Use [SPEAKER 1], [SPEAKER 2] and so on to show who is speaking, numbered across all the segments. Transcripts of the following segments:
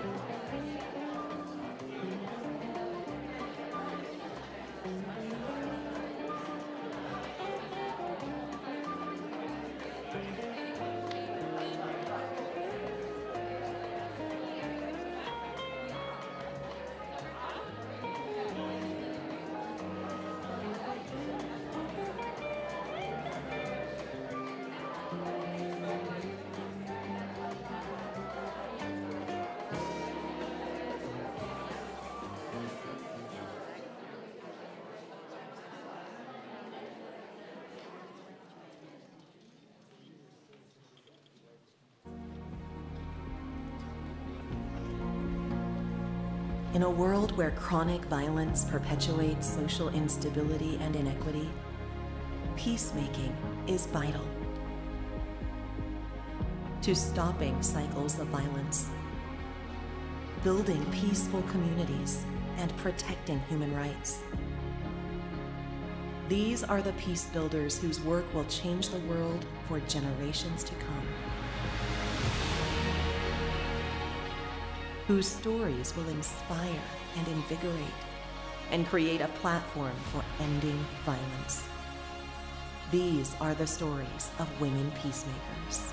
[SPEAKER 1] In a world where chronic violence perpetuates social instability and inequity, peacemaking is vital to stopping cycles of violence, building peaceful communities, and protecting human rights. These are the peace builders whose work will change the world for generations to come, whose stories will inspire and invigorate and create a platform for ending violence. These are the stories of women peacemakers.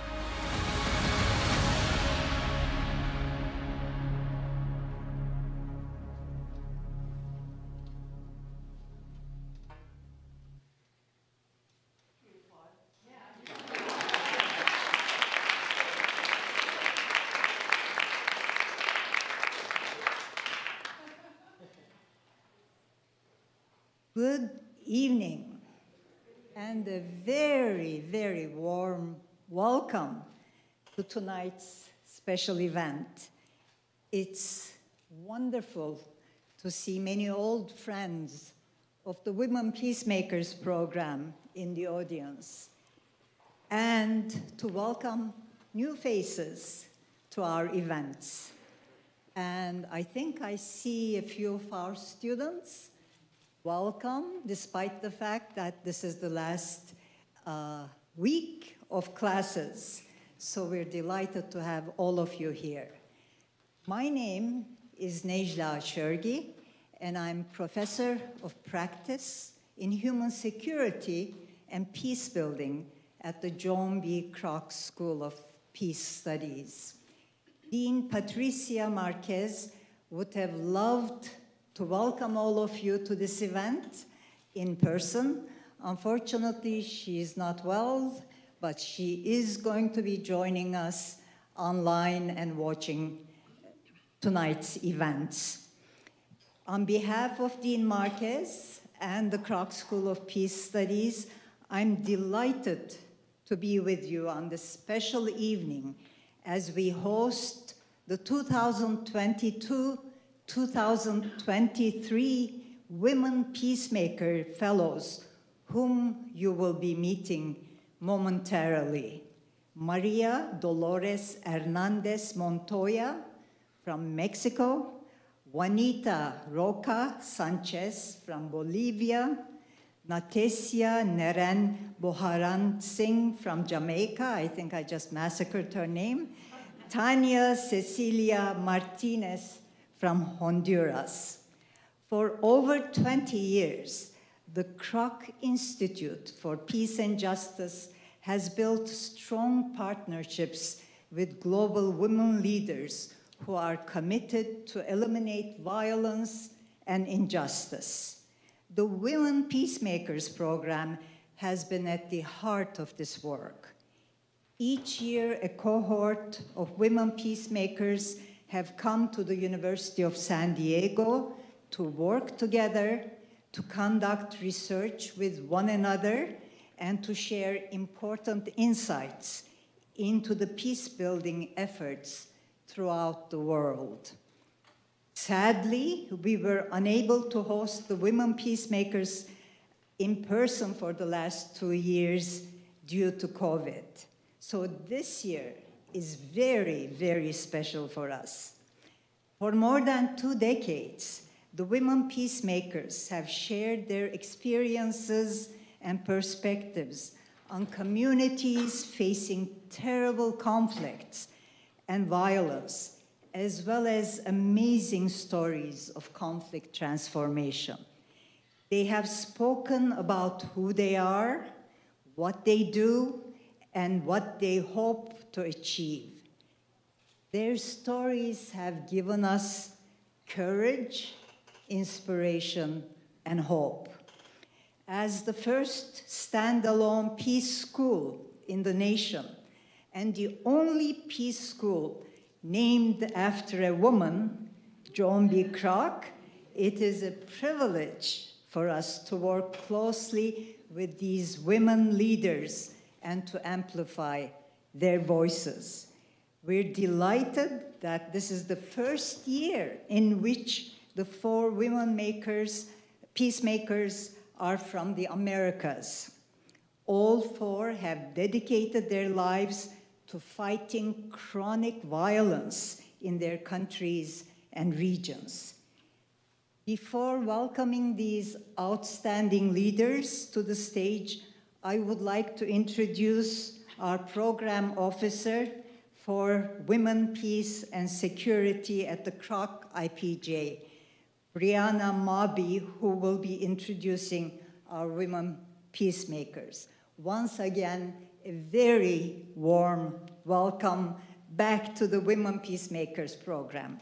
[SPEAKER 2] Good evening, and a very, very warm welcome to tonight's special event. It's wonderful to see many old friends of the Women PeaceMakers program in the audience, and to welcome new faces to our events. And I think I see a few of our students. Welcome, despite the fact that this is the last week of classes. So we're delighted to have all of you here. My name is Necla Shergi, and I'm Professor of Practice in Human Security and Peace Building at the John B. Kroc School of Peace Studies. Dean Patricia Marquez would have loved to welcome all of you to this event in person. Unfortunately, she is not well, but she is going to be joining us online and watching tonight's events. On behalf of Dean Marquez and the Kroc School of Peace Studies, I'm delighted to be with you on this special evening as we host the 2022-2023 Women Peacemaker Fellows, whom you will be meeting momentarily. Maria Dolores Hernandez Montoya from Mexico, Juanita Roca Sanchez from Bolivia, Natesia Neren Boharan Singh from Jamaica, I think I just massacred her name, Tania Cecilia Martinez from Honduras. For over 20 years, the Kroc Institute for Peace and Justice has built strong partnerships with global women leaders who are committed to eliminate violence and injustice. The Women Peacemakers program has been at the heart of this work. Each year, a cohort of women peacemakers have come to the University of San Diego to work together, to conduct research with one another, and to share important insights into the peace-building efforts throughout the world. Sadly, we were unable to host the Women Peacemakers in person for the last 2 years due to COVID. So this year is very, very special for us. For more than 2 decades, the Women Peacemakers have shared their experiences and perspectives on communities facing terrible conflicts and violence, as well as amazing stories of conflict transformation. They have spoken about who they are, what they do, and what they hope to achieve. Their stories have given us courage, inspiration, and hope. As the first standalone peace school in the nation, and the only peace school named after a woman, Joan B. Kroc, it is a privilege for us to work closely with these women leaders and to amplify their voices. We're delighted that this is the first year in which the 4 women peacemakers are from the Americas. All 4 have dedicated their lives to fighting chronic violence in their countries and regions. Before welcoming these outstanding leaders to the stage, I would like to introduce our program officer for Women, Peace, and Security at the Kroc IPJ, Brianna Mabi, who will be introducing our Women Peacemakers. Once again, a very warm welcome back to the Women Peacemakers program.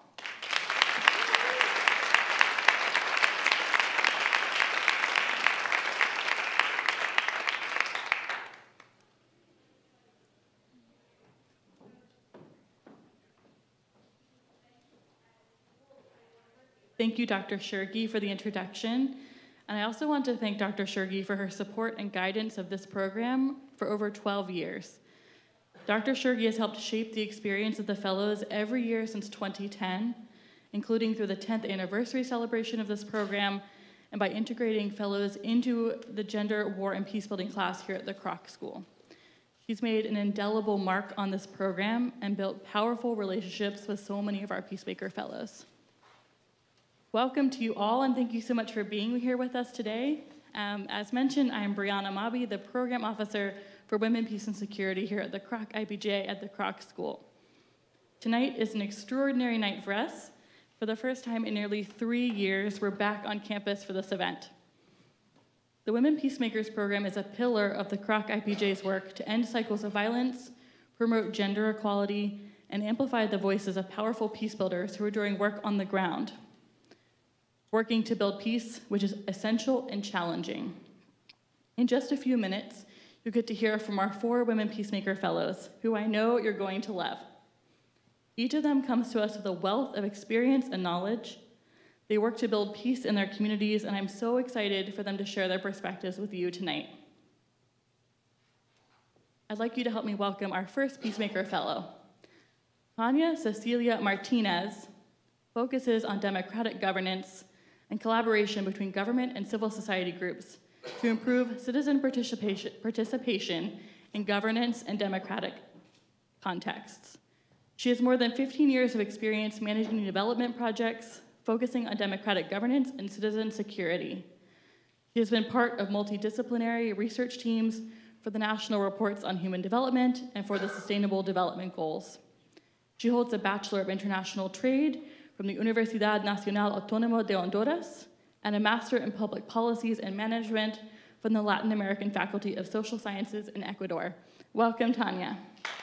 [SPEAKER 3] Thank you, Dr. Shurgi, for the introduction. And I also want to thank Dr. Shurgi for her support and guidance of this program for over 12 years. Dr. Shurgi has helped shape the experience of the fellows every year since 2010, including through the 10th anniversary celebration of this program and by integrating fellows into the Gender, War, and Peacebuilding class here at the Kroc School. She's made an indelible mark on this program and built powerful relationships with so many of our Peacemaker fellows. Welcome to you all, and thank you so much for being here with us today. As mentioned, I am Brianna Mabi, the Program Officer for Women, Peace, and Security here at the Kroc IPJ at the Kroc School. Tonight is an extraordinary night for us. For the first time in nearly 3 years, we're back on campus for this event. The Women Peacemakers program is a pillar of the Kroc IPJ's work to end cycles of violence, promote gender equality, and amplify the voices of powerful peace builders who are doing work on the ground, working to build peace, which is essential and challenging. In just a few minutes, you'll get to hear from our 4 Women Peacemaker fellows, who I know you're going to love. Each of them comes to us with a wealth of experience and knowledge. They work to build peace in their communities, and I'm so excited for them to share their perspectives with you tonight. I'd like you to help me welcome our first Peacemaker fellow. Tanya Cecilia Martinez focuses on democratic governance and collaboration between government and civil society groups to improve citizen participation in governance and democratic contexts. She has more than 15 years of experience managing development projects, focusing on democratic governance and citizen security. She has been part of multidisciplinary research teams for the National Reports on Human Development and for the Sustainable Development Goals. She holds a Bachelor of International Trade from the Universidad Nacional Autónoma de Honduras, and a Master in Public Policies and Management from the Latin American Faculty of Social Sciences in Ecuador. Welcome, Tanya.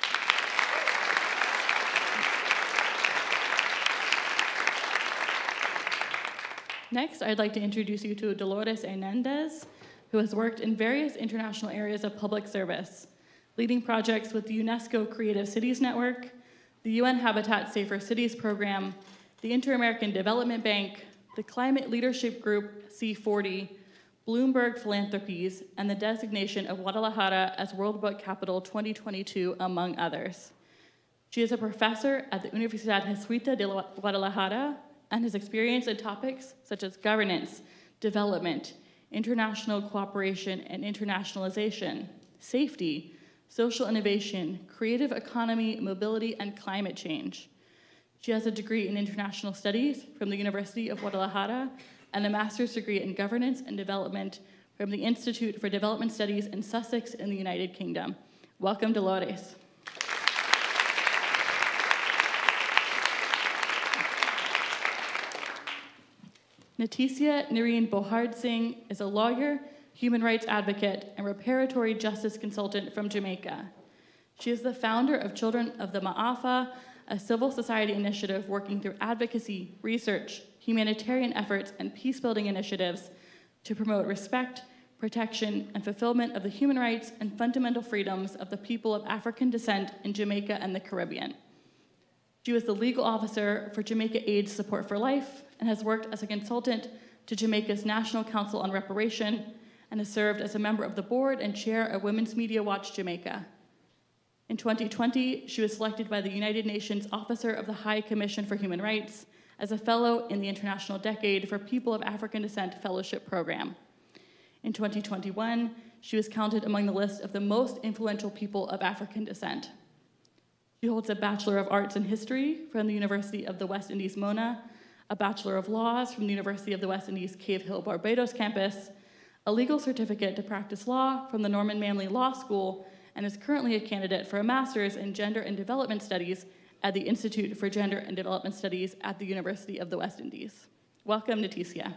[SPEAKER 3] Next, I'd like to introduce you to Dolores Hernandez, who has worked in various international areas of public service, leading projects with the UNESCO Creative Cities Network, the UN Habitat Safer Cities Program, the Inter-American Development Bank, the Climate Leadership Group C40, Bloomberg Philanthropies, and the designation of Guadalajara as World Book Capital 2022, among others. She is a professor at the Universidad Jesuita de Guadalajara and has experience in topics such as governance, development, international cooperation and internationalization, safety, social innovation, creative economy, mobility, and climate change. She has a degree in international studies from the University of Guadalajara and a master's degree in governance and development from the Institute for Development Studies in Sussex in the United Kingdom. Welcome, Dolores. Nitisia Nireen Bohard Singh is a lawyer, human rights advocate, and reparatory justice consultant from Jamaica. She is the founder of Children of the Ma'afa, a civil society initiative working through advocacy, research, humanitarian efforts, and peace-building initiatives to promote respect, protection, and fulfillment of the human rights and fundamental freedoms of the people of African descent in Jamaica and the Caribbean. She was the legal officer for Jamaica AIDS Support for Life and has worked as a consultant to Jamaica's National Council on Reparation and has served as a member of the board and chair of Women's Media Watch Jamaica. In 2020, she was selected by the United Nations Officer of the High Commission for Human Rights as a fellow in the International Decade for People of African Descent Fellowship Program. In 2021, she was counted among the list of the most influential people of African descent. She holds a Bachelor of Arts in History from the University of the West Indies, Mona, a Bachelor of Laws from the University of the West Indies, Cave Hill, Barbados campus, a legal certificate to practice law from the Norman Manley Law School, and is currently a candidate for a master's in Gender and Development Studies at the Institute for Gender and Development Studies at the University of the West Indies. Welcome, Nitisia.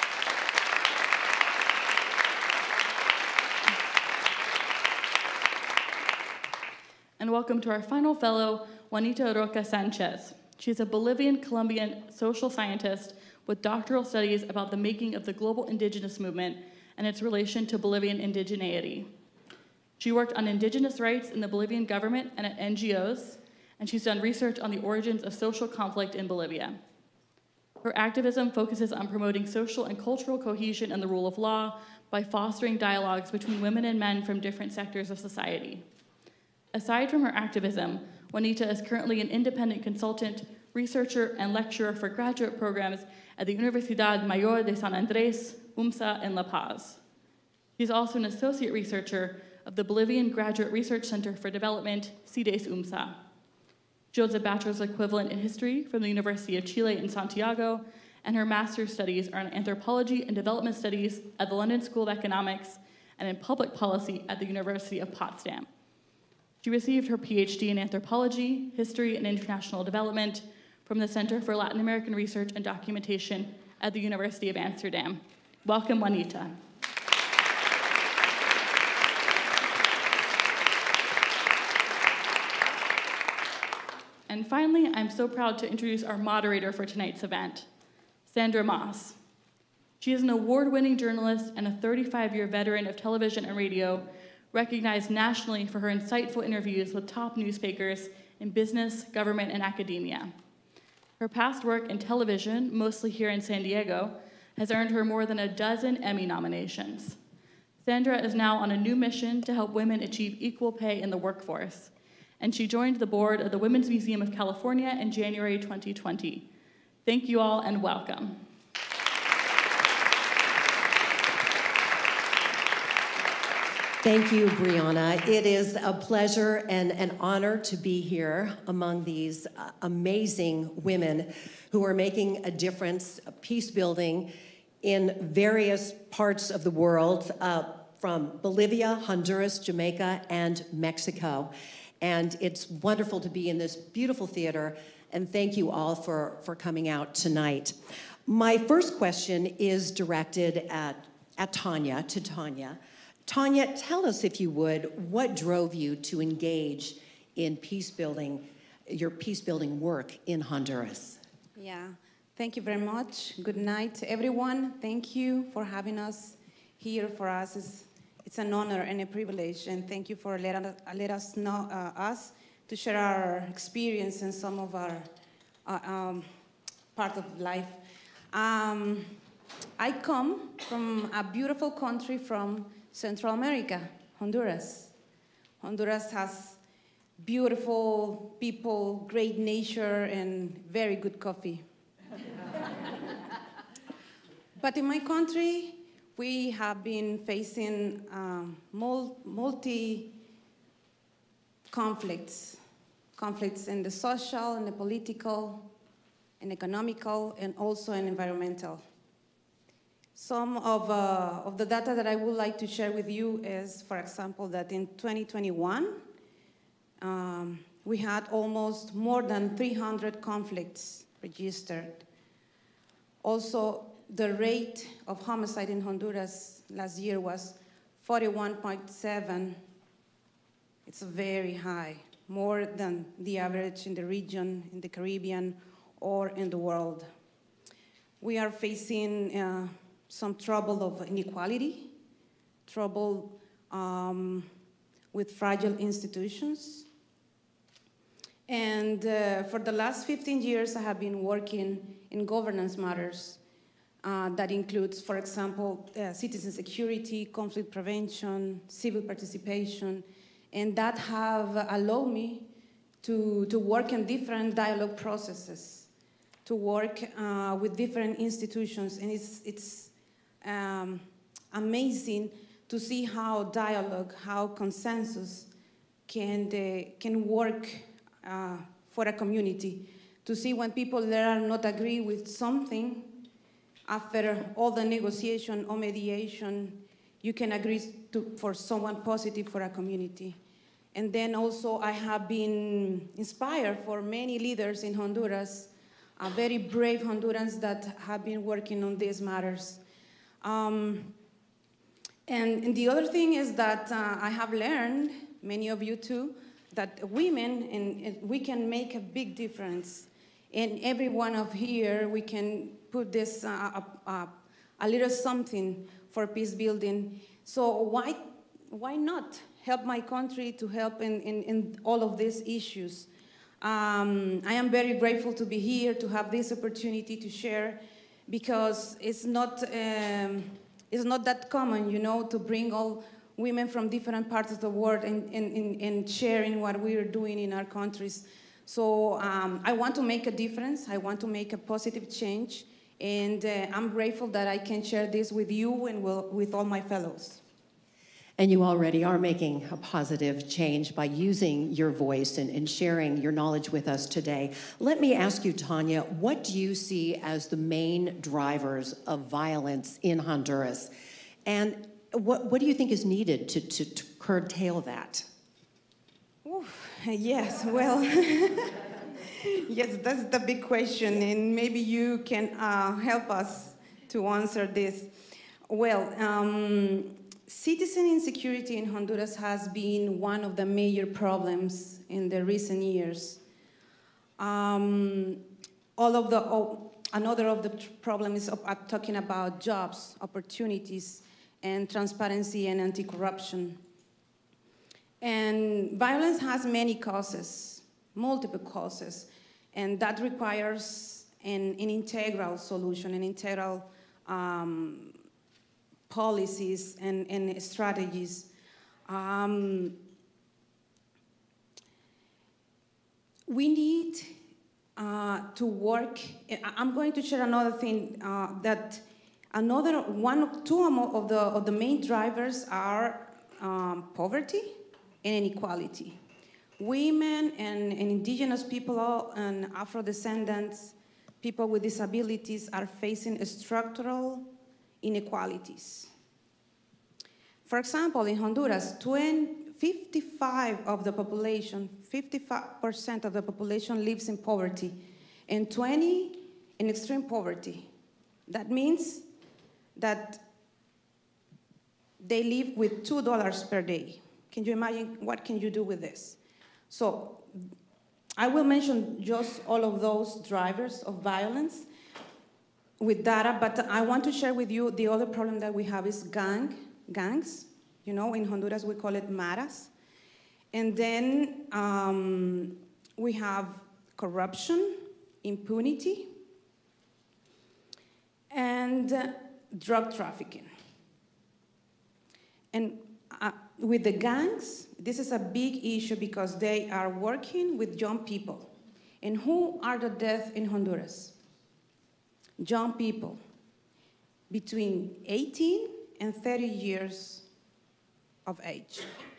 [SPEAKER 3] And welcome to our final fellow, Juanita Roca Sanchez. She's a Bolivian-Colombian social scientist with doctoral studies about the making of the global indigenous movement and its relation to Bolivian indigeneity. She worked on indigenous rights in the Bolivian government and at NGOs, and she's done research on the origins of social conflict in Bolivia. Her activism focuses on promoting social and cultural cohesion and the rule of law by fostering dialogues between women and men from different sectors of society. Aside from her activism, Juanita is currently an independent consultant, researcher, and lecturer for graduate programs at the Universidad Mayor de San Andrés, UMSA, in La Paz. She's also an associate researcher of the Bolivian Graduate Research Center for Development, CIDES UMSA. She holds a bachelor's equivalent in history from the University of Chile in Santiago, and her master's studies are in anthropology and development studies at the London School of Economics and in public policy at the University of Potsdam. She received her PhD in anthropology, history, and international development from the Center for Latin American Research and Documentation at the University of Amsterdam. Welcome, Juanita. And finally, I'm so proud to introduce our moderator for tonight's event, Sandra Moss. She is an award-winning journalist and a 35-year veteran of television and radio, recognized nationally for her insightful interviews with top newsmakers in business, government, and academia. Her past work in television, mostly here in San Diego, has earned her more than a dozen Emmy nominations. Sandra is now on a new mission to help women achieve equal pay in the workforce, and she joined the board of the Women's Museum of California in January 2020. Thank you all and welcome.
[SPEAKER 4] Thank you, Brianna. It is a pleasure and an honor to be here among these amazing women who are making a difference, peace building in various parts of the world, from Bolivia, Honduras, Jamaica, and Mexico. And it's wonderful to be in this beautiful theater, and thank you all for coming out tonight. My first question is directed at Tanya, to Tanya. Tanya, tell us, if you would, what drove you to engage in peace building, your peace building work in Honduras?
[SPEAKER 5] Yeah, thank you very much. Good night, everyone. Thank you for having us here. For us, it's an honor and a privilege, and thank you for let us know us to share our experience and some of our part of life. I come from a beautiful country from Central America, Honduras. Honduras has beautiful people, great nature, and very good coffee. But in my country, we have been facing conflicts in the social, and the political, and economical, and also in environmental. Some of the data that I would like to share with you is, for example, that in 2021, we had almost more than 300 conflicts registered. Also, the rate of homicide in Honduras last year was 41.7. It's very high, more than the average in the region, in the Caribbean, or in the world. We are facing some trouble of inequality, trouble with fragile institutions. And for the last 15 years, I have been working in governance matters. That includes, for example, citizen security, conflict prevention, civil participation, and that have allowed me to work in different dialogue processes, to work with different institutions, and it's amazing to see how dialogue, how consensus can work for a community, to see when people that are not agree with something, after all the negotiation or mediation, you can agree for someone positive for a community. And then also I have been inspired for many leaders in Honduras, very brave Hondurans that have been working on these matters. And the other thing is that I have learned, many of you too, that women, and we can make a big difference. And every one of here, we can put this a little something for peace building. So why not help my country to help in all of these issues? I am very grateful to be here, to have this opportunity to share, because it's not that common, you know, to bring all women from different parts of the world and sharing what we are doing in our countries. So I want to make a difference. I want to make a positive change. And I'm grateful that I can share this with you and with all my fellows.
[SPEAKER 4] And you already are making a positive change by using your voice and sharing your knowledge with us today. Let me ask you, Tanya, what do you see as the main drivers of violence in Honduras? And what do you think is needed to curtail that?
[SPEAKER 5] Oof, yes, well, yes, that's the big question, and maybe you can help us to answer this. Well, citizen insecurity in Honduras has been one of the major problems in the recent years. Another of the problems is talking about jobs, opportunities, and transparency and anti-corruption. And violence has many causes, multiple causes, and that requires an integral solution, an integral policies and strategies. We need to work. I'm going to share another thing that two of the main drivers are poverty and inequality. Women and indigenous people and Afro-descendants, people with disabilities are facing structural inequalities. For example, in Honduras, 55% of the population lives in poverty, and 20% in extreme poverty. That means that they live with $2 per day. Can you imagine what can you do with this? So I will mention just all of those drivers of violence with data, but I want to share with you the other problem that we have is gangs. You know, in Honduras we call it maras. And then we have corruption, impunity, and drug trafficking. And with the gangs, this is a big issue because they are working with young people. And who are the deaths in Honduras? Young people between 18 and 30 years of age.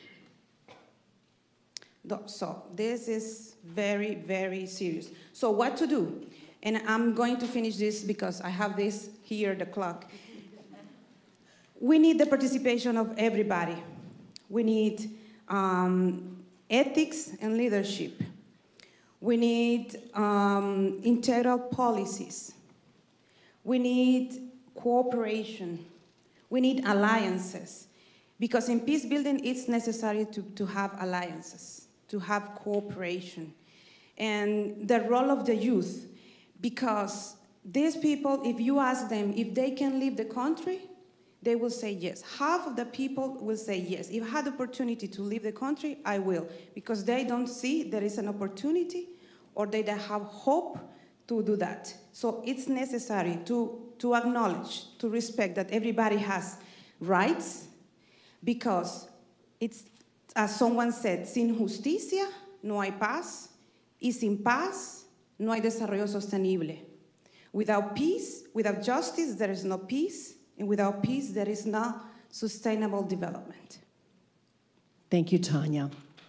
[SPEAKER 5] So this is very, very serious. So what to do? And I'm going to finish this because I have this here, the clock. We need the participation of everybody. We need ethics and leadership. We need integral policies. We need cooperation. We need alliances. Because in peace building, it's necessary to have alliances, to have cooperation. And the role of the youth, because these people, if you ask them if they can leave the country, they will say yes. Half of the people will say yes. If I had the opportunity to leave the country, I will, because they don't see there is an opportunity or they don't have hope to do that. So it's necessary to acknowledge, to respect that everybody has rights, because it's, as someone said, sin justicia no hay paz, y sin paz no hay desarrollo sostenible. Without peace, without justice, there is no peace, and without peace, there is no sustainable development.
[SPEAKER 4] Thank you, Tanya.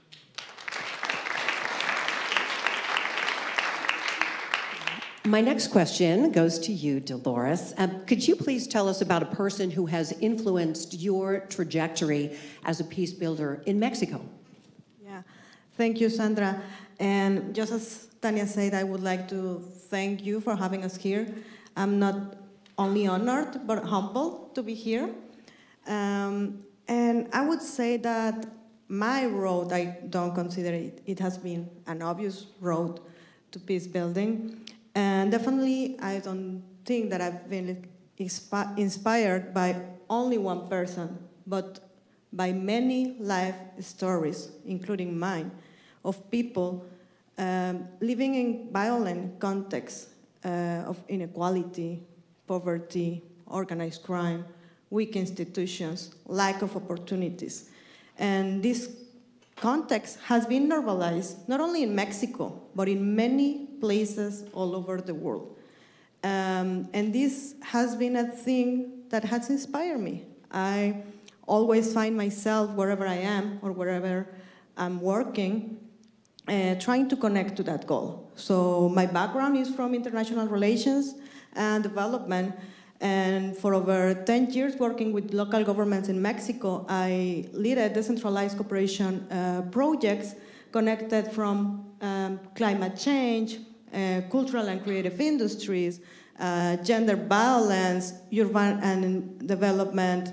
[SPEAKER 4] My next question goes to you, Dolores. Could you please tell us about a person who has influenced your trajectory as a peace builder in Mexico?
[SPEAKER 6] Yeah, thank you, Sandra. And just as Tanya said, I would like to thank you for having us here. I'm not only honored, but humbled to be here. And I would say that my road, I don't consider it has been an obvious road to peace building. And definitely, I don't think that I've been inspired by only one person, but by many life stories, including mine, of people living in violent contexts of inequality, poverty, organized crime, weak institutions, lack of opportunities. And this context has been normalized, not only in Mexico, but in many places all over the world. And this has been a thing that has inspired me. I always find myself, wherever I am or wherever I'm working, trying to connect to that goal. So my background is from international relations and development, and for over 10 years working with local governments in Mexico, I lead a decentralized cooperation projects connected from climate change, cultural and creative industries, gender balance, urban and development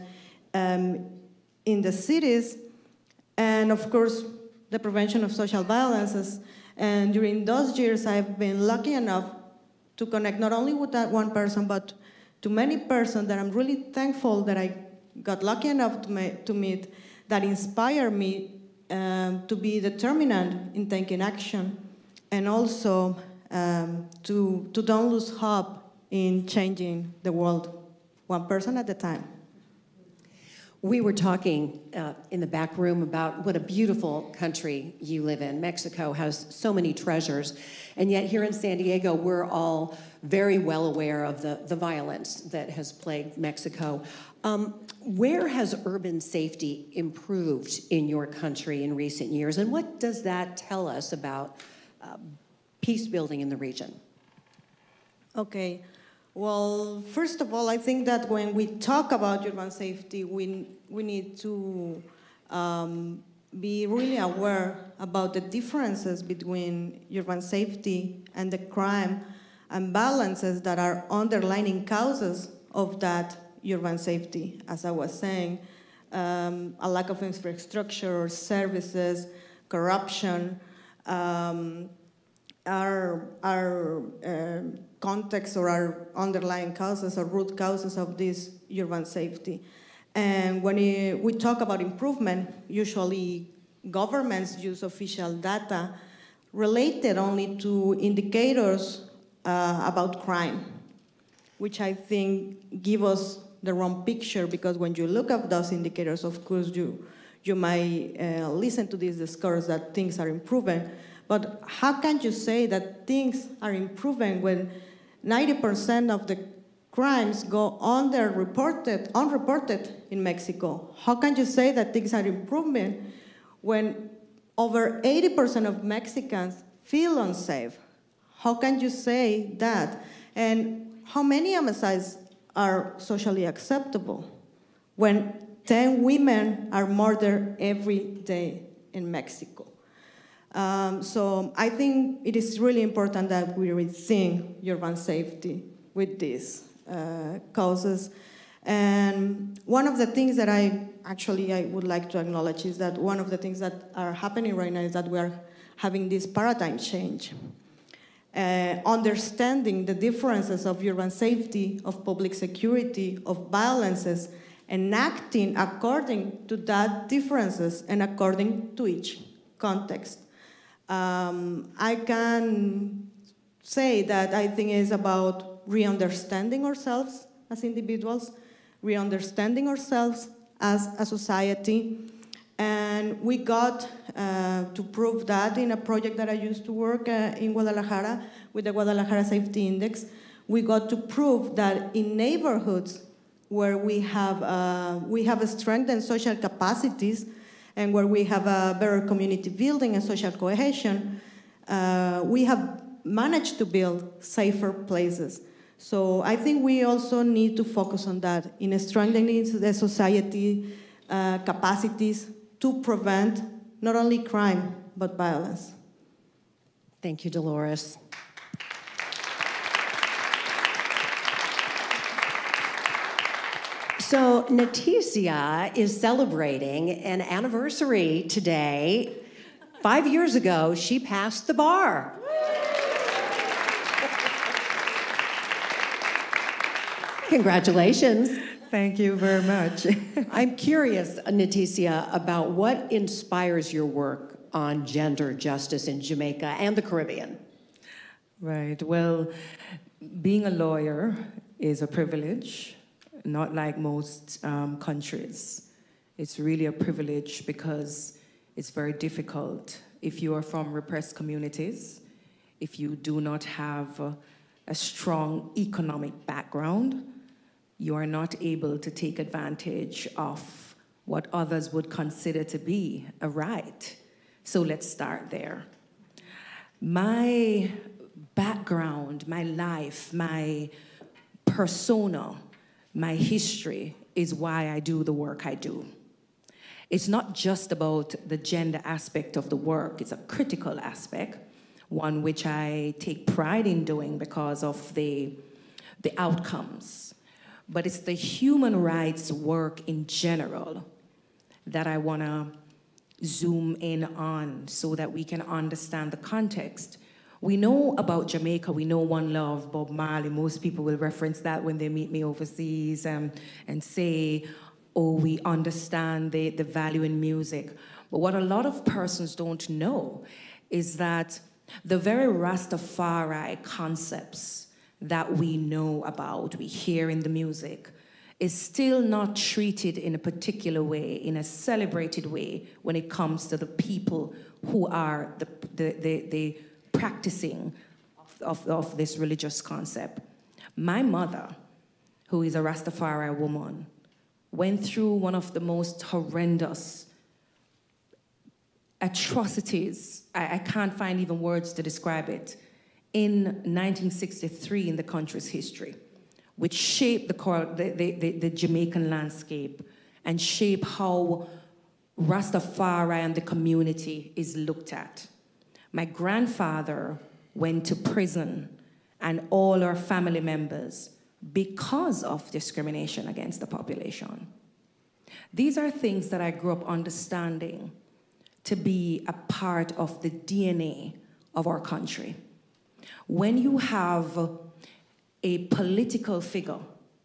[SPEAKER 6] in the cities, and of course, the prevention of social violences. And during those years, I've been lucky enough to connect not only with that one person, but to many persons that I'm really thankful that I got lucky enough to meet, that inspire me to be determined in taking action, and also to don't lose hope in changing the world, one person at a time.
[SPEAKER 4] We were talking in the back room about what a beautiful country you live in. Mexico has so many treasures, and yet here in San Diego, we're all very well aware of the violence that has plagued Mexico. Where has urban safety improved in your country in recent years, and what does that tell us about peace building in the region?
[SPEAKER 6] Okay. Well, first of all, I think that when we talk about urban safety, we need to be really aware about the differences between urban safety and the crime and balances that are underlying causes of that urban safety. As I was saying, a lack of infrastructure, services, corruption, our context or our underlying causes or root causes of this urban safety. And when we talk about improvement, usually governments use official data related only to indicators about crime, which I think give us the wrong picture, because when you look at those indicators, of course, you might listen to this discourse that things are improving. But how can you say that things are improving when 90% of the crimes go unreported in Mexico? How can you say that things are improving when over 80% of Mexicans feel unsafe? How can you say that? And how many homicides are socially acceptable when 10 women are murdered every day in Mexico? So I think it is really important that we rethink urban safety with this. causes. And one of the things that I would like to acknowledge is that one of the things that are happening right now is that we are having this paradigm change. Understanding the differences of urban safety, of public security, of violences, and acting according to that differences and according to each context. I can say that I think it's about re-understanding ourselves as individuals, re-understanding ourselves as a society, and we got to prove that in a project that I used to work in Guadalajara with the Guadalajara Safety Index. We got to prove that in neighborhoods where we have strengthened social capacities and where we have a better community building and social cohesion, we have managed to build safer places. So I think we also need to focus on that, in strengthening the society capacities to prevent not only crime, but violence.
[SPEAKER 4] Thank you, Dolores. So Naticia is celebrating an anniversary today. 5 years ago, she passed the bar. Congratulations.
[SPEAKER 7] Thank you very much.
[SPEAKER 4] I'm curious, Naticia, about what inspires your work on gender justice in Jamaica and the Caribbean.
[SPEAKER 7] Right. Well, being a lawyer is a privilege, not like most countries. It's really a privilege because it's very difficult if you are from repressed communities, if you do not have a strong economic background, you are not able to take advantage of what others would consider to be a right. So let's start there. My background, my life, my persona, my history is why I do the work I do. It's not just about the gender aspect of the work, it's a critical aspect, one which I take pride in doing because of the outcomes. But it's the human rights work in general that I want to zoom in on so that we can understand the context. We know about Jamaica, we know One Love, Bob Marley. Most people will reference that when they meet me overseas and say, oh, we understand the value in music. But what a lot of persons don't know is that the very Rastafari concepts that we know about, we hear in the music, is still not treated in a particular way, in a celebrated way, when it comes to the people who are the practicing of this religious concept. My mother, who is a Rastafari woman, went through one of the most horrendous atrocities, I can't find even words to describe it, in 1963 in the country's history, which shaped the Jamaican landscape and shaped how Rastafari and the community is looked at. My grandfather went to prison and all our family members because of discrimination against the population. These are things that I grew up understanding to be a part of the DNA of our country. When you have a political figure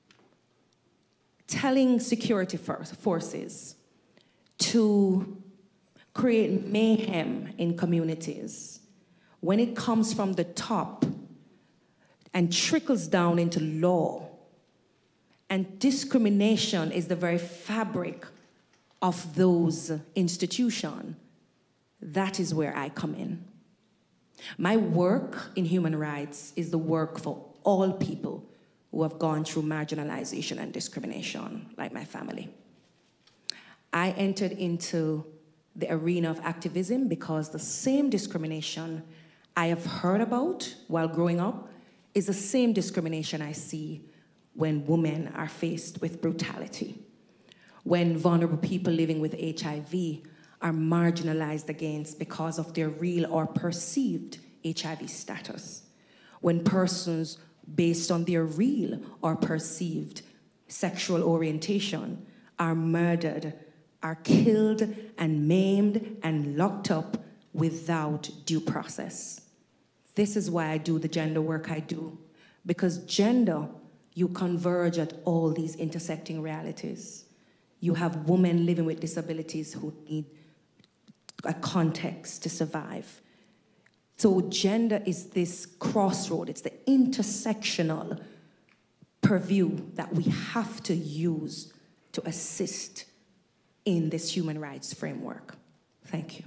[SPEAKER 7] telling security forces to create mayhem in communities, when it comes from the top and trickles down into law, and discrimination is the very fabric of those institutions, that is where I come in. My work in human rights is the work for all people who have gone through marginalization and discrimination, like my family. I entered into the arena of activism because the same discrimination I have heard about while growing up is the same discrimination I see when women are faced with brutality, when vulnerable people living with HIV are marginalized against because of their real or perceived HIV status, when persons based on their real or perceived sexual orientation are murdered, are killed and maimed and locked up without due process. This is why I do the gender work I do, because gender, you converge at all these intersecting realities. You have women living with disabilities who need a context to survive. So gender is this crossroad, it's the intersectional purview that we have to use to assist in this human rights framework. Thank you.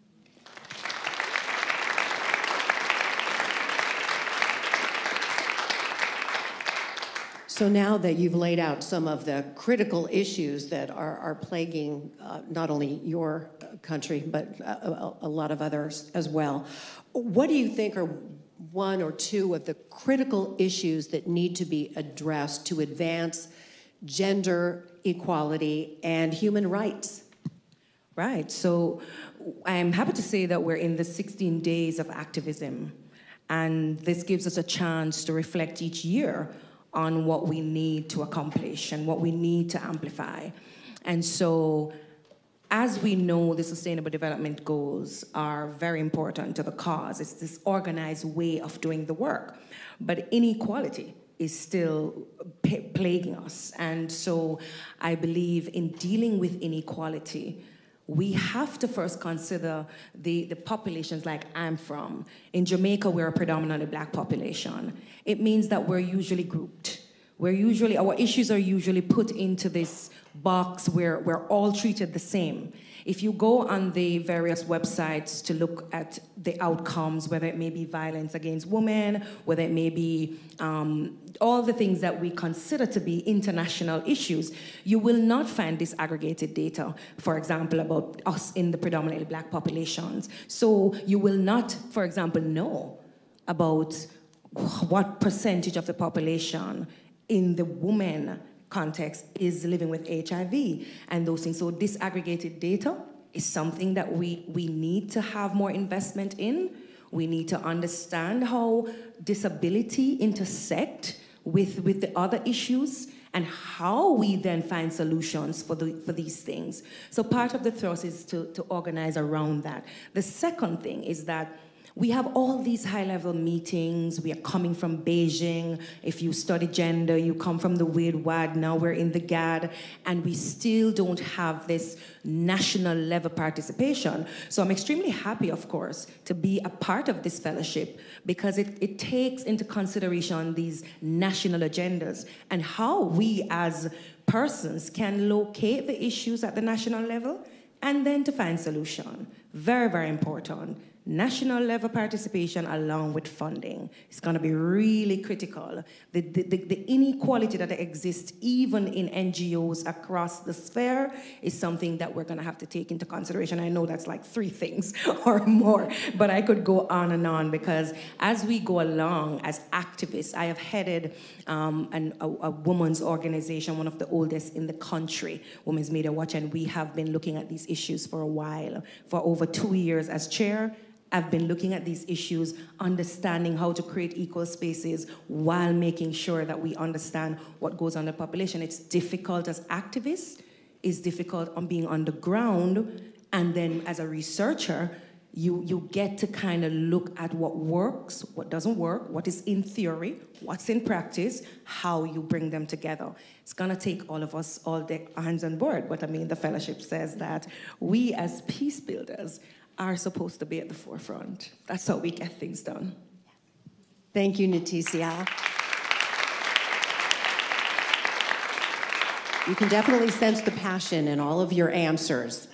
[SPEAKER 4] So now that you've laid out some of the critical issues that are plaguing not only your country, but a lot of others as well, what do you think are one or two of the critical issues that need to be addressed to advance gender equality and human rights?
[SPEAKER 7] Right, so I'm happy to say that we're in the 16 days of activism, and this gives us a chance to reflect each year on what we need to accomplish and what we need to amplify. And so, as we know, the Sustainable Development Goals are very important to the cause. It's this organized way of doing the work. But inequality is still plaguing us. And so I believe in dealing with inequality, we have to first consider the populations like I'm from. In Jamaica, we're a predominantly Black population. It means that we're usually grouped. Our issues are usually put into this box where we're all treated the same. If you go on the various websites to look at the outcomes, whether it may be violence against women, whether it may be all the things that we consider to be international issues, you will not find disaggregated data, for example, about us in the predominantly Black populations. So you will not, for example, know about what percentage of the population in the woman context is living with HIV and those things. So disaggregated data is something that we need to have more investment in. We need to understand how disability intersect with the other issues and how we then find solutions for these things. So part of the thrust is to organize around that. The second thing is that we have all these high-level meetings. We are coming from Beijing. If you study gender, you come from the WID-WAD. Now we're in the GAD, and we still don't have this national-level participation. So I'm extremely happy, of course, to be a part of this fellowship because it takes into consideration these national agendas and how we as persons can locate the issues at the national level and then to find solution. Very, very important. National level participation along with funding. It's going to be really critical. The inequality that exists even in NGOs across the sphere is something that we're going to have to take into consideration. I know that's like 3 things or more, but I could go on and on because as we go along as activists, I have headed a women's organization, one of the oldest in the country, Women's Media Watch, and we have been looking at these issues for a while. For over 2 years as chair, I've been looking at these issues, understanding how to create equal spaces while making sure that we understand what goes on in the population. It's difficult as activists, it's difficult on being on the ground, and then as a researcher, you get to kind of look at what works, what doesn't work, what is in theory, what's in practice, how you bring them together. It's gonna take all of us, all the hands on board, but I mean, the fellowship says that we as peace builders are supposed to be at the forefront. That's how we get things done.
[SPEAKER 4] Thank you, Nitisia. You can definitely sense the passion in all of your answers.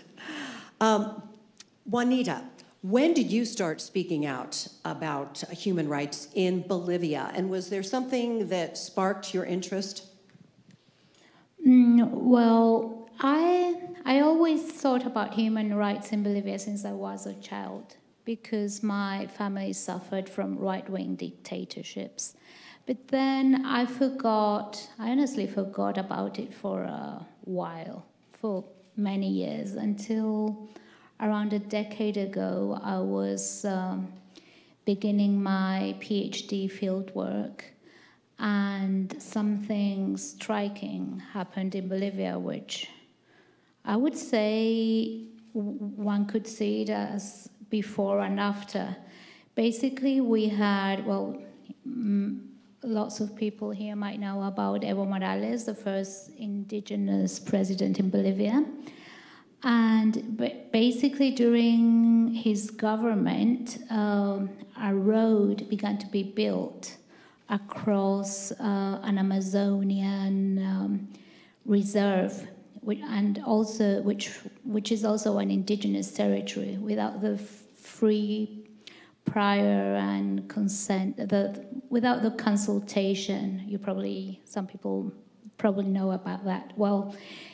[SPEAKER 4] Juanita, when did you start speaking out about human rights in Bolivia? And was there something that sparked your interest?
[SPEAKER 8] Well, I always thought about human rights in Bolivia since I was a child because my family suffered from right-wing dictatorships. But then I honestly forgot about it for a while, for many years, until around a decade ago I was beginning my PhD fieldwork and something striking happened in Bolivia, which I would say one could see it as before and after. Basically, we had, well, lots of people here might know about Evo Morales, the first indigenous president in Bolivia. And basically, during his government, a road began to be built across an Amazonian reserve, which is also an indigenous territory, without the free, prior, and consent, without the consultation. Some people probably know about that. Well,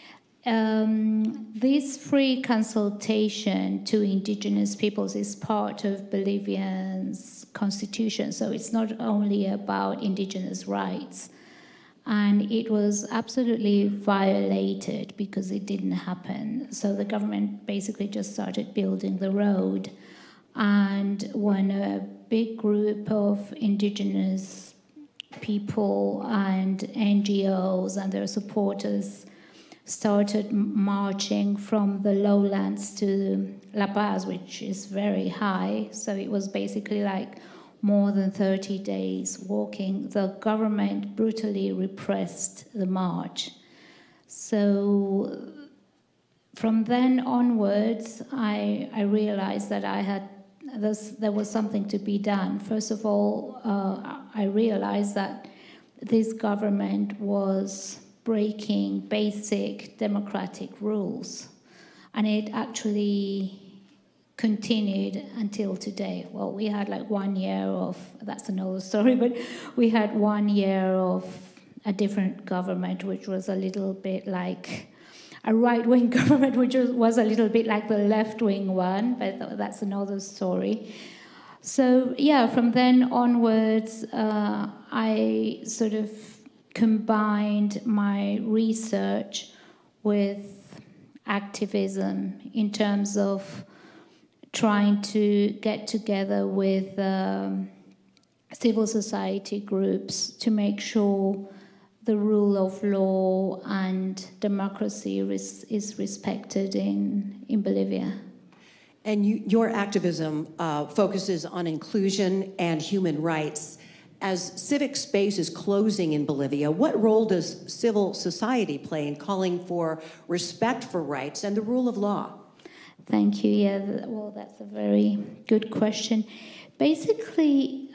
[SPEAKER 8] this free consultation to indigenous peoples is part of Bolivia's constitution, so it's not only about indigenous rights. And it was absolutely violated because it didn't happen. So the government basically just started building the road. And when a big group of indigenous people and NGOs and their supporters started marching from the lowlands to La Paz, which is very high, so it was basically like more than 30 days walking, the government brutally repressed the march. So from then onwards, I realized that there was something to be done. First of all, I realized that this government was breaking basic democratic rules, and it actually continued until today. Well, we had like 1 year of, that's another story, but we had 1 year of a different government, which was a little bit like a right-wing government, which was a little bit like the left-wing one, but that's another story. So yeah, from then onwards, I sort of combined my research with activism in terms of trying to get together with civil society groups to make sure the rule of law and democracy is respected in Bolivia.
[SPEAKER 4] And your activism focuses on inclusion and human rights. As civic space is closing in Bolivia, what role does civil society play in calling for respect for rights and the rule of law?
[SPEAKER 8] Thank you. Yeah, well, that's a very good question. Basically,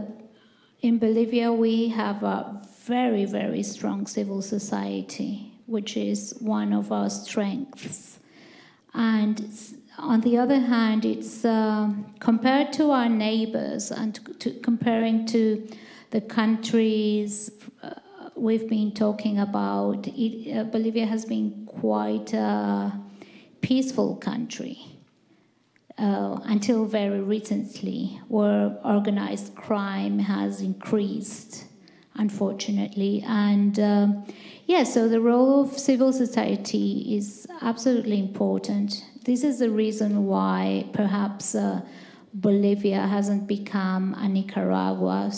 [SPEAKER 8] in Bolivia, we have a very, very strong civil society, which is one of our strengths. And on the other hand, it's compared to our neighbors and comparing to the countries we've been talking about, Bolivia has been quite a peaceful country until very recently, where organized crime has increased, unfortunately. And so the role of civil society is absolutely important. This is the reason why perhaps Bolivia hasn't become a Nicaragua,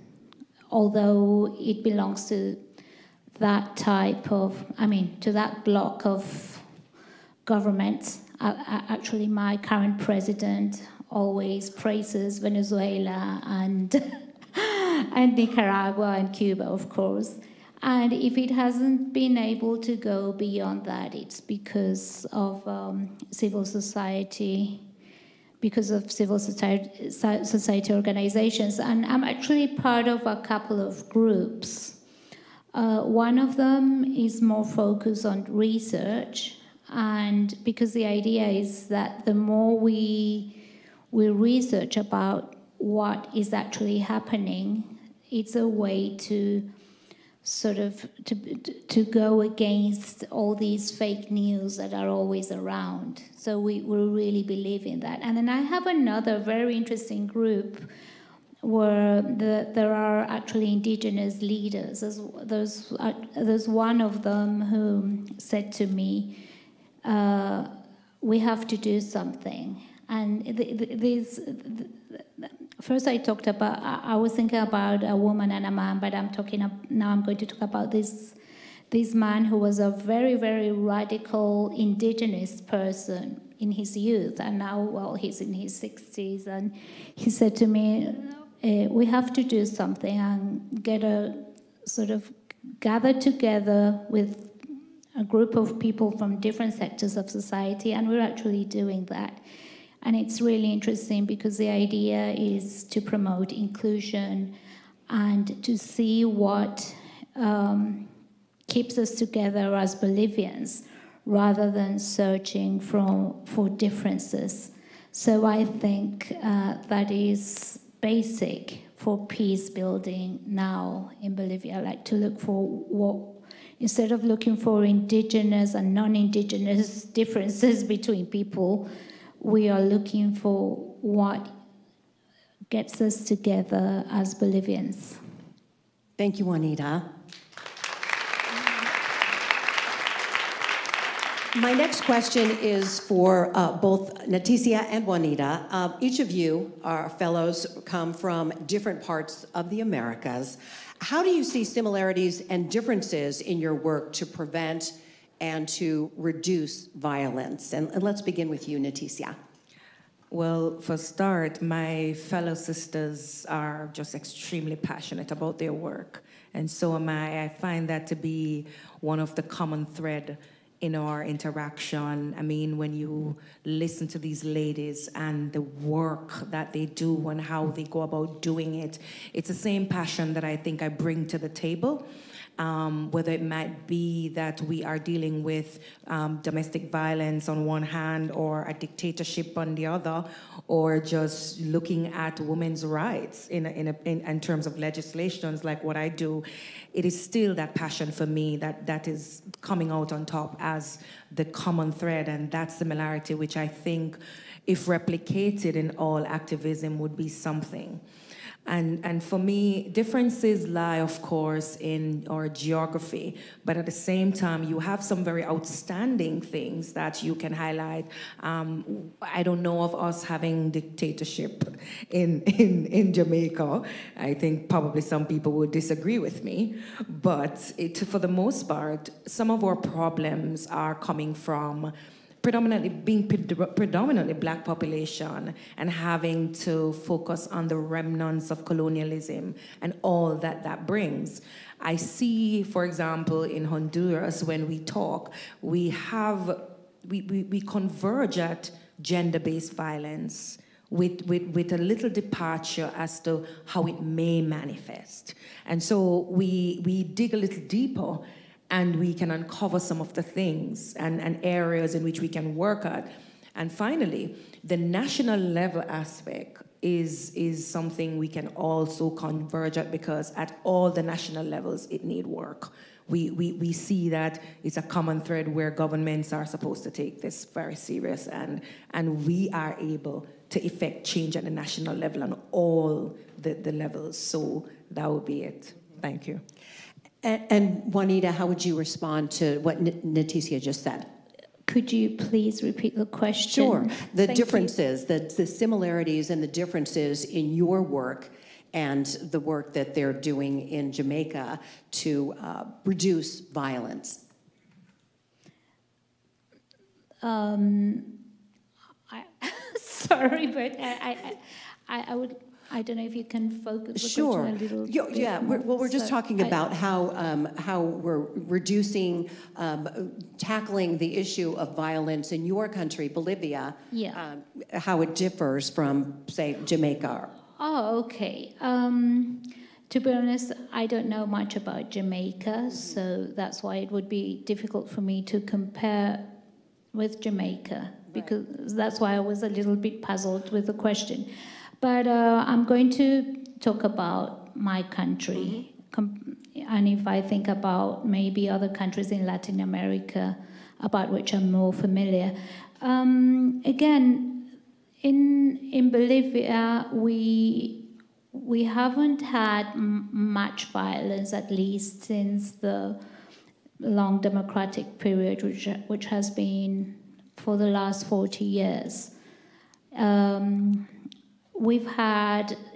[SPEAKER 8] although it belongs to that type of, to that block of governments. Actually, my current president always praises Venezuela and and Nicaragua and Cuba, of course. And if it hasn't been able to go beyond that, it's because of civil society, society organizations. And I'm actually part of a couple of groups. One of them is more focused on research, and because the idea is that the more we research about what is actually happening, it's a way to sort of to go against all these fake news that are always around. So we really believe in that. And then I have another very interesting group where there are actually indigenous leaders. There's one of them who said to me, we have to do something. And first I talked about, I was thinking about a woman and a man, but now I'm going to talk about this man who was a very, very radical indigenous person in his youth, and now, well, he's in his 60s, and he said to me, we have to do something and gather together with a group of people from different sectors of society, and we're actually doing that. And it's really interesting because the idea is to promote inclusion and to see what keeps us together as Bolivians, rather than searching for differences. So I think that is basic for peace building now in Bolivia. I like to look for what, instead of looking for indigenous and non-indigenous differences between people, we are looking for what gets us together as Bolivians.
[SPEAKER 4] Thank you, Juanita. My next question is for both Leticia and Juanita. Each of you, our fellows, come from different parts of the Americas. How do you see similarities and differences in your work to prevent and to reduce violence? And let's begin with you, Leticia.
[SPEAKER 7] Well, for start, my fellow sisters are just extremely passionate about their work, and so am I. I find that to be one of the common thread in our interaction. I mean, when you listen to these ladies and the work that they do and how they go about doing it, it's the same passion that I think I bring to the table. Whether it might be that we are dealing with domestic violence on one hand, or a dictatorship on the other, or just looking at women's rights in terms of legislations like what I do, it is still that passion for me that is coming out on top as the common thread, and that similarity, which I think, if replicated in all activism, would be something. And for me, differences lie, of course, in our geography, but at the same time, you have some very outstanding things that you can highlight. I don't know of us having dictatorship in Jamaica. I think probably some people would disagree with me, but for the most part, some of our problems are coming from predominantly black population, and having to focus on the remnants of colonialism and all that brings. I see, for example, in Honduras, when we talk, we converge at gender-based violence with a little departure as to how it may manifest. And so we dig a little deeper, and we can uncover some of the things and areas in which we can work at. And finally, the national level aspect is something we can also converge at, because at all the national levels, it needs work. We see that it's a common thread where governments are supposed to take this very serious, and we are able to effect change at the national level on all the levels. So that would be it. Thank you.
[SPEAKER 4] And Juanita, how would you respond to what Leticia just said?
[SPEAKER 8] Could you please repeat the question?
[SPEAKER 4] Sure. The differences, the similarities and the differences in your work and the work that they're doing in Jamaica to reduce violence.
[SPEAKER 8] Sorry, but I would. I don't know if you can focus.
[SPEAKER 4] Sure.
[SPEAKER 8] A little
[SPEAKER 4] yeah. We're just talking about how we're reducing, tackling the issue of violence in your country, Bolivia.
[SPEAKER 8] Yeah.
[SPEAKER 4] How it differs from, say, Jamaica.
[SPEAKER 8] Oh, okay. To be honest, I don't know much about Jamaica, so that's why it would be difficult for me to compare with Jamaica, because that's why I was a little bit puzzled with the question. But I'm going to talk about my country. And if I think about maybe other countries in Latin America, about which I'm more familiar. Again, in Bolivia, we haven't had much violence, at least since the long democratic period, which has been for the last 40 years. We've had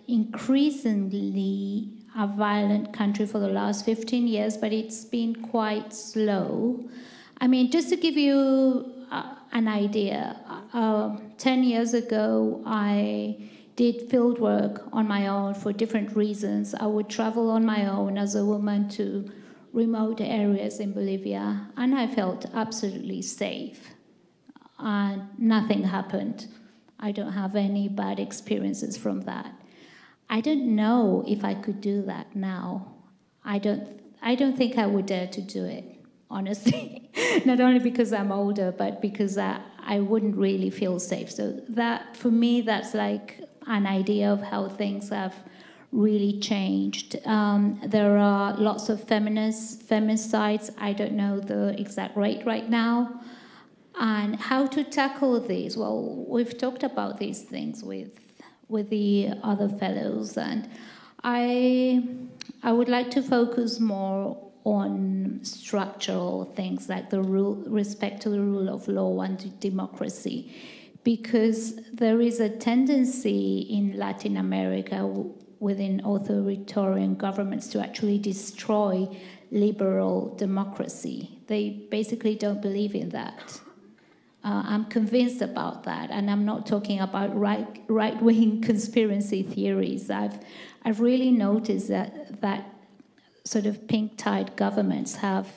[SPEAKER 8] increasingly a violent country for the last 15 years, but it's been quite slow. I mean, just to give you an idea, 10 years ago, I did field work on my own for different reasons. I would travel on my own as a woman to remote areas in Bolivia, and I felt absolutely safe. And nothing happened. I don't have any bad experiences from that. I don't know if I could do that now. I don't think I would dare to do it, honestly. Not only because I'm older, but because I wouldn't really feel safe. So that, for me, that's like an idea of how things have really changed. There are lots of femicides. I don't know the exact rate right now. And how to tackle these? Well, we've talked about these things with the other fellows, and I would like to focus more on structural things like respect to the rule of law and democracy, because there is a tendency in Latin America within authoritarian governments to actually destroy liberal democracy. They basically don't believe in that. I'm convinced about that, and I'm not talking about right-wing conspiracy theories. I've really noticed that sort of pink-tied governments have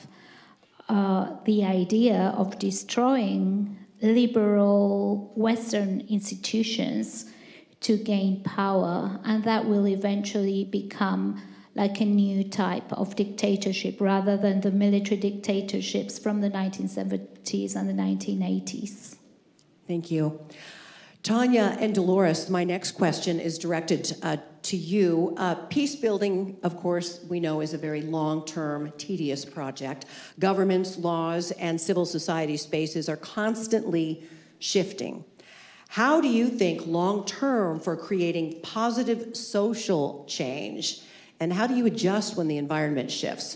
[SPEAKER 8] the idea of destroying liberal Western institutions to gain power, and that will eventually become like a new type of dictatorship rather than the military dictatorships from the 1970s and the 1980s.
[SPEAKER 4] Thank you. Tanya and Dolores, my next question is directed to you. Peace building, of course, we know is a very long-term, tedious project. Governments, laws, and civil society spaces are constantly shifting. How do you think long-term for creating positive social change? And how do you adjust when the environment shifts?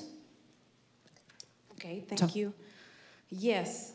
[SPEAKER 5] Okay, thank you. Yes,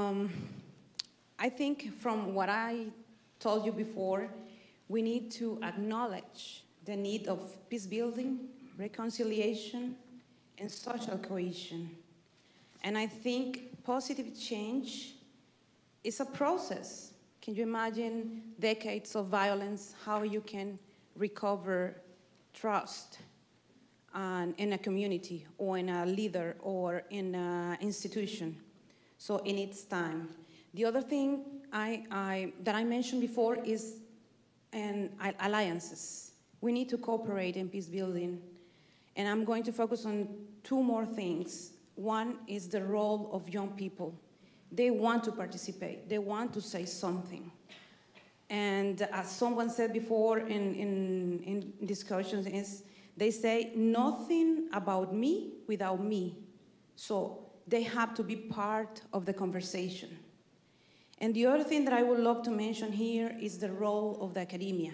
[SPEAKER 5] I think from what I told you before, we need to acknowledge the need of peace building, reconciliation, and social cohesion. And I think positive change is a process. Can you imagine decades of violence, how you can recover trust in a community or in a leader or in an institution? So it needs time. The other thing that I mentioned before is alliances. We need to cooperate in peace building. And I'm going to focus on two more things. One is the role of young people. They want to participate. They want to say something. And as someone said before in discussions, they say nothing about me without me. So they have to be part of the conversation. And the other thing that I would love to mention here is the role of the academia.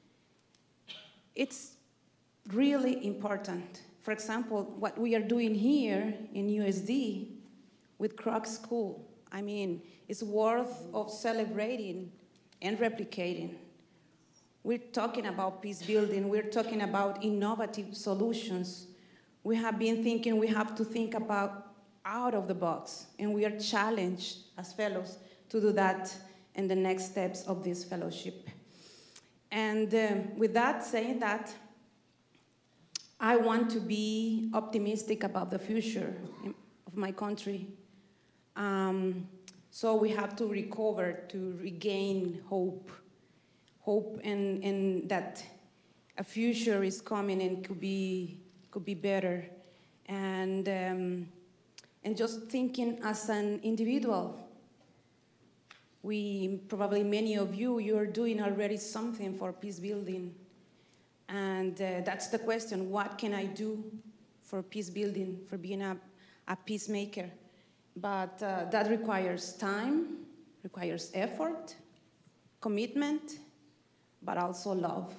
[SPEAKER 5] It's really important. For example, what we are doing here in USD with Kroc School, I mean, it's worth of celebrating and replicating. We're talking about peace building. We're talking about innovative solutions. We have been thinking we have to think about out of the box, and we are challenged as fellows to do that in the next steps of this fellowship. And with that, saying that, I want to be optimistic about the future of my country. So we have to recover, to regain hope and that a future is coming and could be better. And just thinking as an individual, probably many of you are doing already something for peace building. And that's the question, what can I do for peace building, for being a peacemaker? But that requires time, requires effort, commitment, but also love.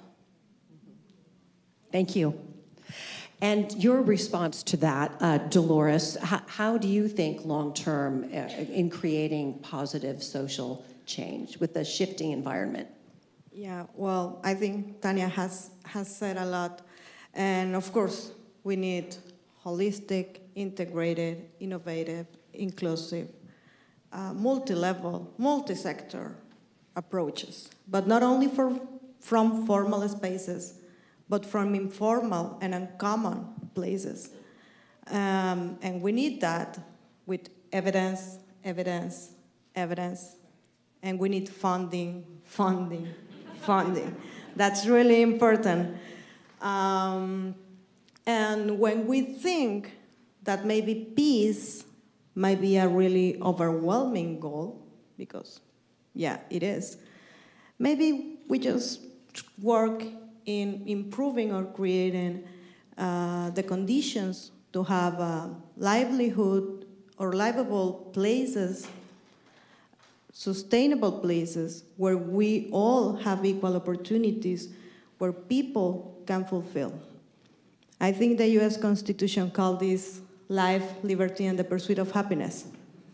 [SPEAKER 4] Thank you. And your response to that, Dolores, how do you think long-term in creating positive social change with the shifting environment?
[SPEAKER 6] Yeah, well, I think Tanya has said a lot. And of course, we need holistic, integrated, innovative, inclusive, multi-level, multi-sector approaches. But not only from formal spaces, but from informal and uncommon places. And we need that with evidence, evidence, evidence. And we need funding, funding, funding. That's really important. And when we think that maybe peace might be a really overwhelming goal, because, yeah, it is, maybe we just work in improving or creating the conditions to have a livelihood or livable places, sustainable places where we all have equal opportunities, where people can fulfill. I think the US Constitution called this life, liberty, and the pursuit of happiness.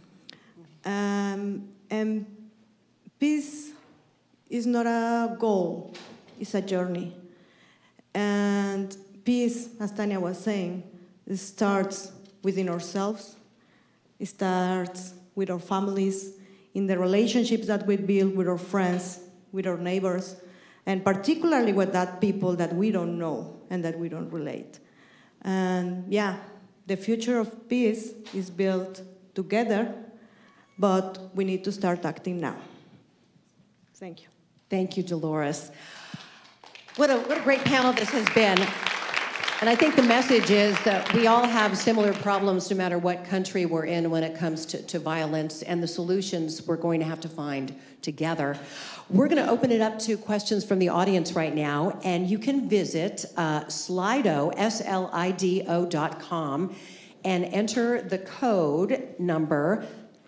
[SPEAKER 6] And peace is not a goal, it's a journey. And peace, as Tanya was saying, it starts within ourselves, it starts with our families, in the relationships that we build with our friends, with our neighbors, and particularly with that people that we don't know and that we don't relate. And yeah, the future of peace is built together, but we need to start acting now. Thank you.
[SPEAKER 4] Thank you, Dolores. What a great panel this has been. And I think the message is that we all have similar problems no matter what country we're in when it comes to violence, and the solutions we're going to have to find together. We're going to open it up to questions from the audience right now, and you can visit Slido, SLIDO.com, and enter the code number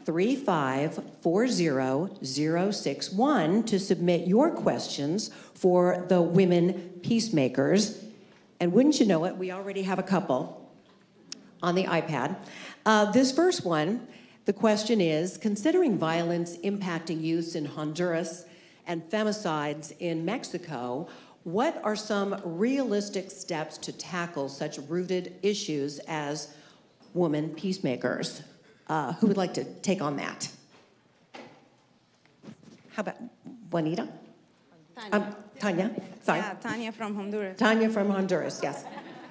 [SPEAKER 4] 3540061 to submit your questions for the Women Peacemakers. And wouldn't you know it, we already have a couple on the iPad. This first one, the question is, considering violence impacting youth in Honduras and femicides in Mexico, what are some realistic steps to tackle such rooted issues as women peacemakers? Who would like to take on that? How about Juanita?
[SPEAKER 5] Tanya.
[SPEAKER 4] Tanya, sorry.
[SPEAKER 5] Yeah, Tanya from Honduras.
[SPEAKER 4] Tanya from Honduras, yes.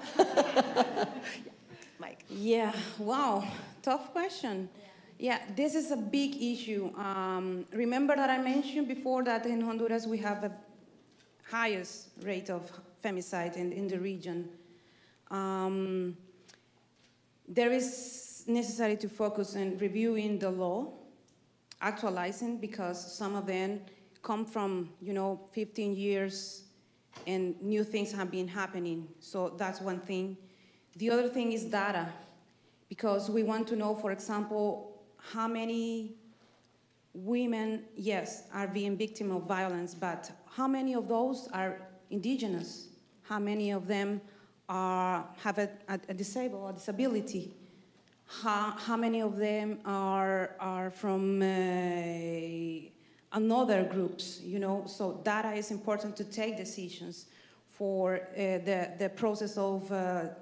[SPEAKER 4] Mike.
[SPEAKER 5] Yeah, wow, tough question. Yeah, this is a big issue. Remember that I mentioned before that in Honduras we have the highest rate of femicide in the region. There is necessary to focus on reviewing the law, actualizing, because some of them come from, 15 years and new things have been happening. So that's one thing. The other thing is data, because we want to know, for example, how many women, yes, are being victims of violence, but how many of those are indigenous? How many of them have a disability? How many of them are from another groups, So data is important to take decisions for the process of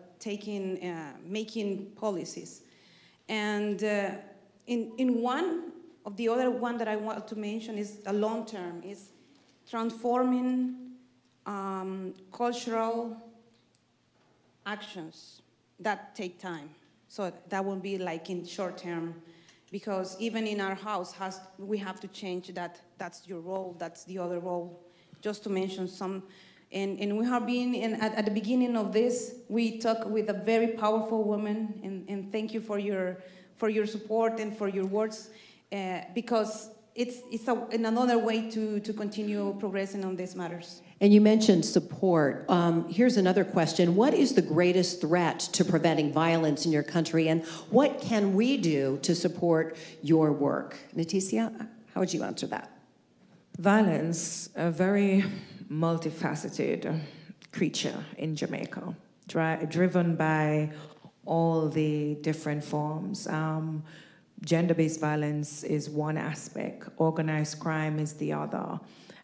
[SPEAKER 5] making policies. And in one of the other one that I want to mention is a long term, is transforming cultural actions that take time. So that won't be like in short term, because even in our house, we have to change that. That's your role, that's the other role, just to mention some. And we have been, at the beginning of this, we talked with a very powerful woman, and thank you for your support and for your words, because it's another way to continue progressing on these matters.
[SPEAKER 4] And you mentioned support. Here's another question. What is the greatest threat to preventing violence in your country, and what can we do to support your work? Leticia, how would you answer that?
[SPEAKER 7] Violence, a very multifaceted creature in Jamaica, driven by all the different forms. Gender-based violence is one aspect, organized crime is the other.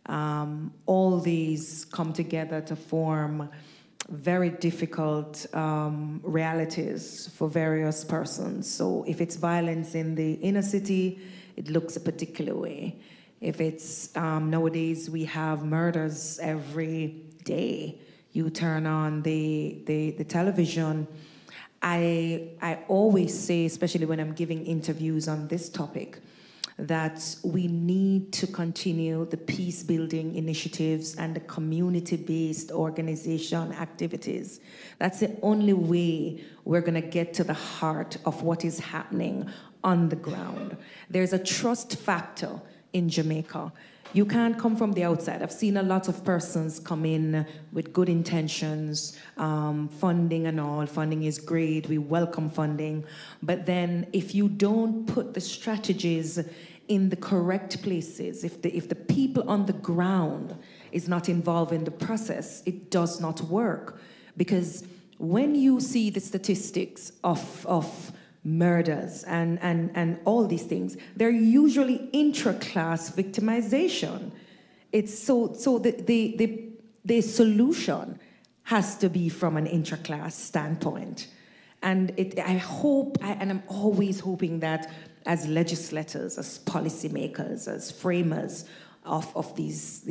[SPEAKER 7] All these come together to form very difficult realities for various persons. So if it's violence in the inner city, it looks a particular way. If it's nowadays we have murders every day. You turn on the television. I always say, especially when I'm giving interviews on this topic, that we need to continue the peace-building initiatives and the community-based organization activities. That's the only way we're going to get to the heart of what is happening on the ground. There's a trust factor in Jamaica. You can't come from the outside. I've seen a lot of persons come in with good intentions, funding and all. Funding is great. We welcome funding. But then if you don't put the strategies in the correct places, if the people on the ground is not involved in the process, it does not work. Because when you see the statistics of murders and all these things, they're usually intra-class victimization. It's so the solution has to be from an intra-class standpoint. And I hope, and I'm always hoping that as legislators, as policymakers, as framers of these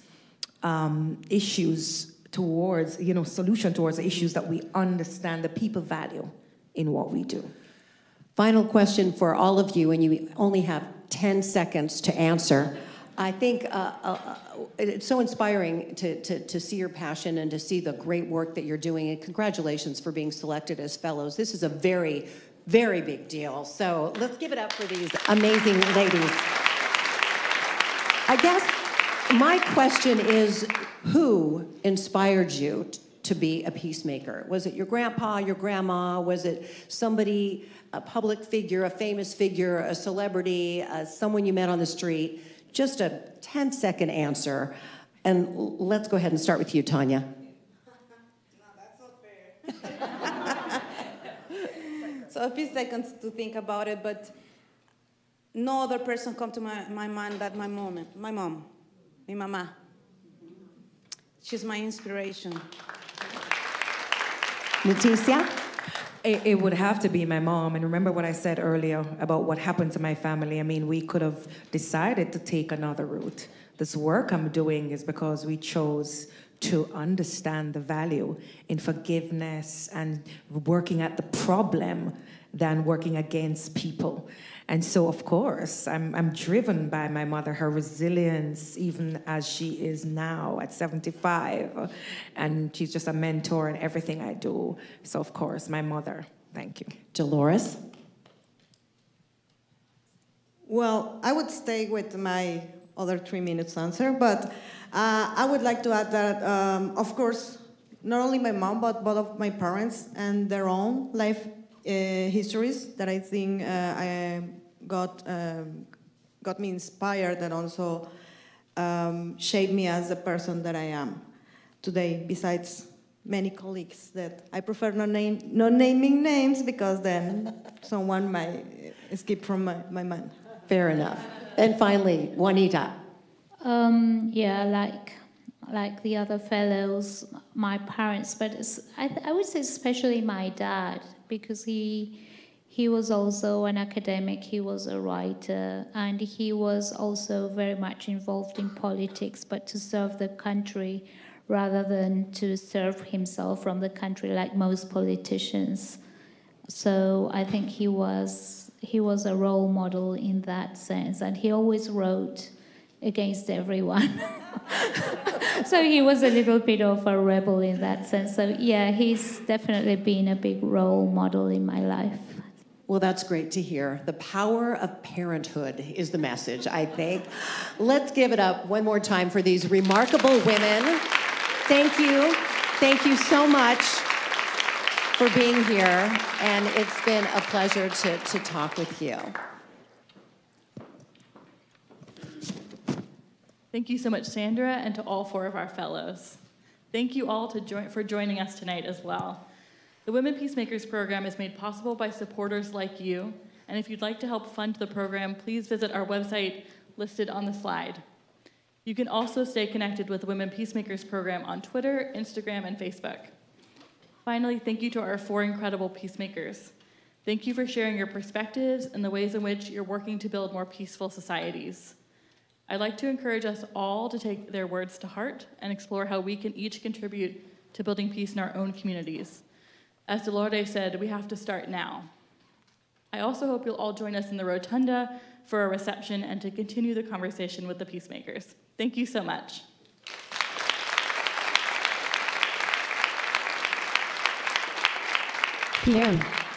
[SPEAKER 7] issues towards, solution towards the issues, that we understand the people value in what we do.
[SPEAKER 4] Final question for all of you, and you only have 10 seconds to answer. I think it's so inspiring to see your passion and to see the great work that you're doing, and congratulations for being selected as fellows. This is a very, very big deal. So let's give it up for these amazing ladies. I guess my question is, who inspired you to be a peacemaker? Was it your grandpa, your grandma? Was it somebody, a public figure, a famous figure, a celebrity, someone you met on the street? Just a 10-second answer. And let's go ahead and start with you, Tanya.
[SPEAKER 5] No, that's not fair. So a few seconds to think about it, but no other person come to my mind than my mom, my mama. She's my inspiration.
[SPEAKER 4] Leticia?
[SPEAKER 7] It would have to be my mom. And remember what I said earlier about what happened to my family. I mean, we could have decided to take another route. This work I'm doing is because we chose to understand the value in forgiveness and working at the problem than working against people. And so, of course, I'm driven by my mother, her resilience, even as she is now at 75. And she's just a mentor in everything I do. So, of course, my mother. Thank you.
[SPEAKER 4] Dolores?
[SPEAKER 6] Well, I would stay with my other 3 minutes answer, but I would like to add that, of course, not only my mom, but both of my parents and their own life histories that I think got me inspired and also shaped me as the person that I am today, besides many colleagues that I prefer not naming names, because then someone might escape from my mind.
[SPEAKER 4] Fair enough. And finally, Juanita.
[SPEAKER 8] Yeah, like the other fellows, my parents, but I would say especially my dad, because he was also an academic, he was a writer, and he was also very much involved in politics, but to serve the country rather than to serve himself from the country like most politicians. So I think he was a role model in that sense, and he always wrote against everyone. So he was a little bit of a rebel in that sense. So yeah, he's definitely been a big role model in my life.
[SPEAKER 4] Well, that's great to hear. The power of parenthood is the message, I think. Let's give it up one more time for these remarkable women. Thank you. Thank you so much for being here. And it's been a pleasure to talk with you.
[SPEAKER 3] Thank you so much, Sandra, and to all 4 of our fellows. Thank you all for joining us tonight as well. The Women Peacemakers program is made possible by supporters like you, and if you'd like to help fund the program, please visit our website listed on the slide. You can also stay connected with the Women Peacemakers program on Twitter, Instagram, and Facebook. Finally, thank you to our 4 incredible peacemakers. Thank you for sharing your perspectives and the ways in which you're working to build more peaceful societies. I'd like to encourage us all to take their words to heart and explore how we can each contribute to building peace in our own communities. As Dolores said, we have to start now. I also hope you'll all join us in the Rotunda for a reception and to continue the conversation with the peacemakers. Thank you so much.
[SPEAKER 9] Bien.